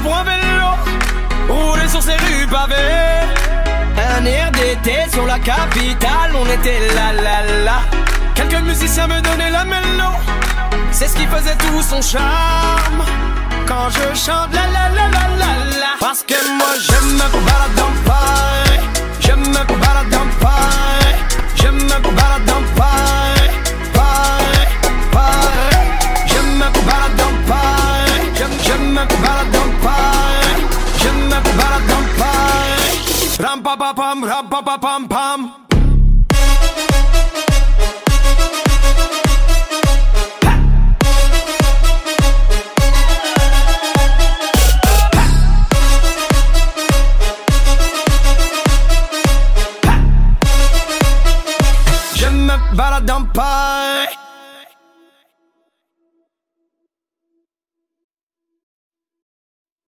pour un vélo, rouler sur ces rues pavées. Un air d'été sur la capitale, on était là là là. Quelques musiciens me donnaient la mélo, c'est ce qui faisait tout son charme. Quand je chante la la la la la la. Parce que moi je me balade dans Paris, je me balade dans Paris, je me balade dans Paris, Paris, Paris. Je me balade dans Paris, je me balade dans Paris, je me balade dans Paris. Ram pa pa pam, ram pa pa pam pam. Je me balade dans Paris.